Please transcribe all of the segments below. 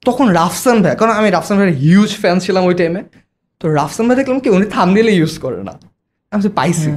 তখন রাফসান ভাই, কারণ আমি রাফসান ভাইয়ের হিউজ ফ্যান ছিলাম ওই টাইমে, তো রাফসান ভাই দেখলাম কি উনি থাম্বনেইলে ইউজ করে না, আমি তো পাইছি।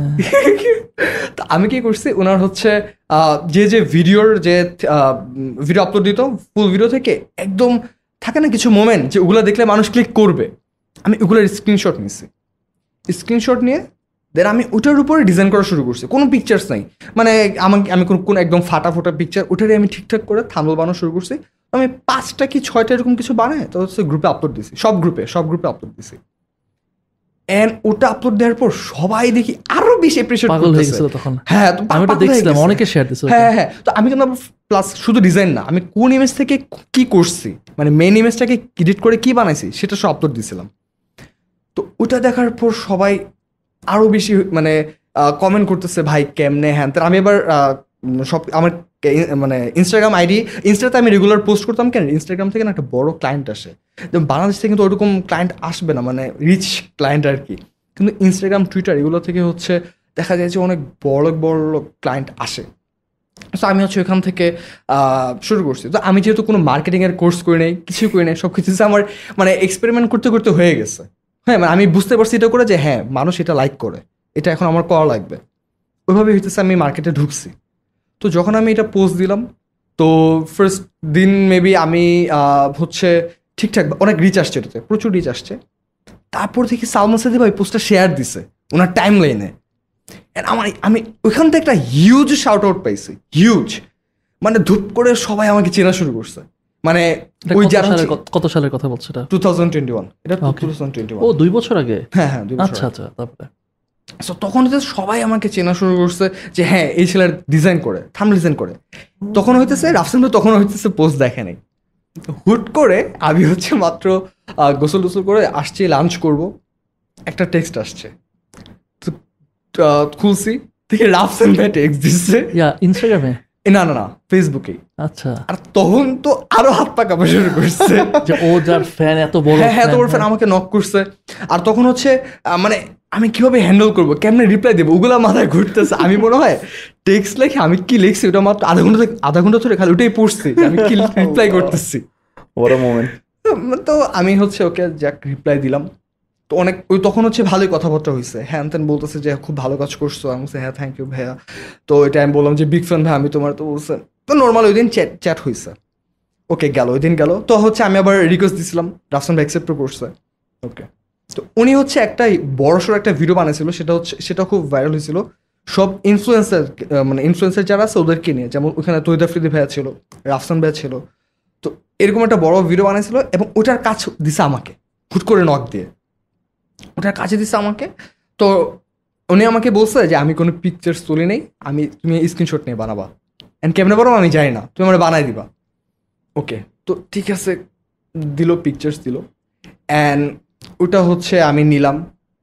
তো আমি কি করছি, ওনার হচ্ছে যে ভিডিওর যে ভিডিও আপলোড দিত ফুল ভিডিও থেকে একদম থাকে না কিছু মোমেন্ট যে ওগুলো দেখলে মানুষ ক্লিক করবে, আমি ওগুলোর স্ক্রিনশট নিছি। স্ক্রিনশট নিয়ে দেন আমি ওটার উপরে ডিজাইন করা শুরু করছি, কোনো পিকচার্স নাই, মানে আমি কোন একদম ফাটা ফোটা পিকচার ওটারই আমি ঠিকঠাক করে থাম্বনেল বানানো শুরু করছি। আমি 5টা কি 6টা এরকম কিছু বানায় তো হচ্ছে গ্রুপে আপলোড দিছি, সব গ্রুপে আপলোড দিছি। এন্ড ওটা আপলোড দেওয়ার পর সবাই দেখি আরো বেশি অ্যাপ্রিশিয়েট করতেছে তখন। হ্যাঁ, আমি ওটা দেখছিলাম, অনেকে শেয়ার দিছে। হ্যাঁ, তো আমি কিন্তু প্লাস শুধু ডিজাইন না, আমি কোন ইমেজ থেকে কি করছি, মানে মেইন ইমেজটাকে এডিট করে কি বানাইছি সেটা সব আপলোড দিছিলাম। তো ওটা দেখার পর সবাই আরো বেশি মানে কমেন্ট করতেছে, ভাই কেমনে হ্যান। আমি এবার সব আমার মানে ইনস্টাগ্রাম আইডি, ইনস্টাতে আমি রেগুলার পোস্ট করতাম, কেন ইনস্টাগ্রাম থেকে না একটা বড় ক্লায়েন্ট আসে, যেমন বাংলাদেশ থেকে কিন্তু ওরকম ক্লায়েন্ট আসবে না, মানে রিচ ক্লায়েন্ট আর কি, কিন্তু ইনস্টাগ্রাম টুইটার এগুলো থেকে হচ্ছে দেখা যায় যে অনেক বড় বড় ক্লায়েন্ট আসে। সো আমি হচ্ছে ওইখান থেকে শুরু করছি। তো আমি যেহেতু কোনো মার্কেটিংয়ের কোর্স করি নাই, কিছু করি নাই, সব কিছু আমার মানে এক্সপেরিমেন্ট করতে করতে হয়ে গেছে। হ্যাঁ, মানে আমি বুঝতে পারছি এটা করে যে হ্যাঁ মানুষ এটা লাইক করে, এটা এখন আমার করা লাগবে, ওইভাবে হইতেছে আমি মার্কেটে ঢুকছি। তো যখন আমি এটা পোস্ট দিলাম, তো ফার্স্ট দিন মেবি আমি হচ্ছে ঠিকঠাক অনেক রিচ আসছে, এটাতে প্রচুর রিচ আসছে। তারপর থেকে সালমান সাদি ভাই পোস্টটা শেয়ার দিছে ওনার টাইম লাইনে, আমি ওইখান থেকে একটা হিউজ শাউট আউট পাইছি, হিউজ, মানে ধূপ করে সবাই আমাকে চেনা শুরু করছে। মানে ওই কত সালের কথা বলছো? এটা 2021, এটা 2021। ও 2 বছর আগে। হ্যাঁ, 2 বছর। আচ্ছা। তারপরে তখন সবাই আমাকে চেনা শুরু করছে যে হ্যাঁ এই ছেলের ডিজাইন করে, থাম্বনেল ডিজাইন করে। তখন হইতেছে রাফসান ভাই তখন হইতেছে পোস্ট দেখে নাই। হুট করে আমি হচ্ছে মাত্র গোসল টোসল করে আসছি, লাঞ্চ করব, একটা টেক্সট আসছে, খুলছি থেকে রাফসান ভাই টেক্সট দিচ্ছে ইনস্টাগ্রামে, না ফেসবুকেই। আচ্ছা, আর তখন তো আরো হাত পা কাঁপা শুরু করছে যে ও যার ফ্যান এত বড়, হ্যাঁ এত বড় ফ্যান আমাকে নক করছে। আর তখন হচ্ছে মানে আমি কিভাবে হ্যান্ডেল করবো, কেমনে রিপ্লাই দেবো, ওগুলা মাথায় ঘুরতেছে। আমি মনে হয় টেক্সট লেখে আমি কি লিখছি ওটা মাত্র আধা ঘন্টা ধরে খালি ওটাই পড়ছি, আমি কি রিপ্লাই করতেছি। তো আমি হচ্ছে ওকে যাক রিপ্লাই দিলাম। তো অনেক তখন হচ্ছে ভালোই কথাবার্তা হয়েছে, হ্যান ত্যান বলতেছে যে খুব ভালো কাজ করছো। আমি বলছি হ্যাঁ থ্যাংক ইউ ভাইয়া। তো এটা আমি বললাম যে বিগ ফ্যান ভাই আমি তোমার। তো বলছে তো নর্মাল ওই দিন চ্যাট হয়েছে, ওকে গেল ওই দিন গেল। তো হচ্ছে আমি আবার রিকোয়েস্ট দিছিলাম, রাফসান ভাই অ্যাকসেপ্টও করছে। ওকে, তো উনি হচ্ছে একটা বড়সড় একটা ভিডিও বানিয়েছিল, সেটা খুব ভাইরাল হয়েছিল সব ইনফ্লুয়েন্সার যারা আছে ওদেরকে নিয়ে, যেমন ওখানে তৈদ আফ্রিদি ভাইয়া ছিল, রাফসান ভাইয়া ছিল। তো এরকম একটা বড় ভিডিও বানিয়েছিল এবং ওটার কাজ দিছে আমাকে, হুট করে নক দিয়ে ওটার কাছে দিচ্ছে আমাকে। তো উনি আমাকে বলছে যে আমি কোনো পিকচার্স তুলি নেই, তুমি স্ক্রিনশট নিয়ে বানাবা, অ্যান্ড কেমনে বানাবো আমি জানি না, তুমি আমার বানাই দিবা। ওকে, তো ঠিক আছে, দিল পিকচার্স দিল, অ্যান্ড ওটা হচ্ছে আমি নিলাম,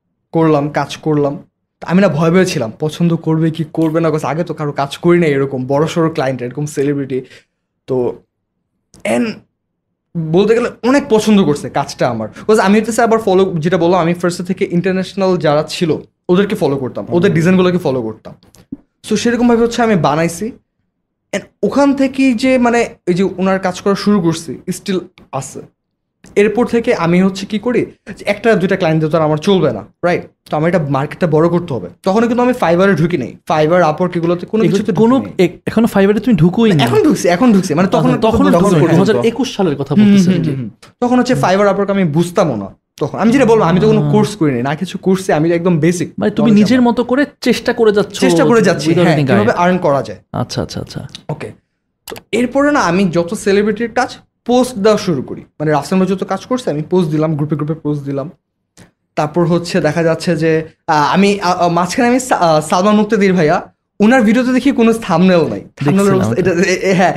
কাজ করলাম। আমি না ভয় ছিলাম পছন্দ করবে কি করবে না, আগে তো কারো কাজ করি না এরকম বড় সড়ো ক্লায়েন্ট, এরকম সেলিব্রিটি। তো অ্যান্ড বলতে গেলে অনেক পছন্দ করছে কাজটা আমার। আমি হচ্ছে আবার ফলো, যেটা বললাম আমি ফার্স্ট থেকে ইন্টারন্যাশনাল যারা ছিল ওদেরকে ফলো করতাম, ওদের ডিজাইনগুলোকে ফলো করতাম। সো সেরকমভাবে হচ্ছে আমি বানাইছি। ওখান থেকেই যে মানে এই যে ওনার কাজ করা শুরু করছি স্টিল আছে। এরপর থেকে আমি হচ্ছে কি করি, একটা দুইটা ক্লায়েন্ট দিয়ে তো আমার চলবে না, রাইট? তো আমার এটা মার্কেটটা বড় করতে হবে। তখন কিন্তু আমি ফাইবারে ঢুকি নাই, ফাইবার আপওয়ার্ক এগুলোতে কোনো কিছুতে এখনো ফাইবারে তুমি ঢুকোই না? এখন ঢুকছি মানে তখন 2021 সালের কথা বলতেছি। তখন হচ্ছে ফাইবার আপওয়ার্ক আমি বুঝতামও না তখন। আমি যেটা বলবো, আমি তো কোনো কোর্স করিনি, না কিছু করছি, আমি একদম বেসিক। মানে তুমি নিজের মতো করে চেষ্টা করে যাচ্ছি কিভাবে আর্ন করা যায়। আচ্ছা। ওকে, তো এরপরে না আমি যত সেলিব্রিটির কাজ পোস্ট দেওয়া শুরু করি, মানে রাফসান ভাই যত কাজ করছে আমি পোস্ট দিলাম, গ্রুপে পোস্ট দিলাম। তারপর হচ্ছে দেখা যাচ্ছে যে আমি মাঝখানে আমি সালমান মুক্তাদির ভাইয়া ওনার ভিডিওতে দেখি কোনো থাম্বনেল নাই। হ্যাঁ,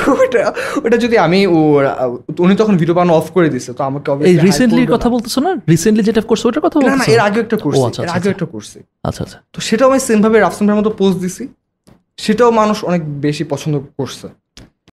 ওটা যদি আমি উনি তখন ভিডিও বানানো অফ করে দিছে, তো আমাকে রিসেন্টলির কথা বলতেছো না? রিসেন্টলি যেটা করছো ওটার কথা বলছো? না, এর আগে একটা করছি। আচ্ছা। তো সেটাও আমি সেম ভাবে রাফসান ভাইয়ের মতো পোস্ট দিছি, সেটাও মানুষ অনেক বেশি পছন্দ করছে।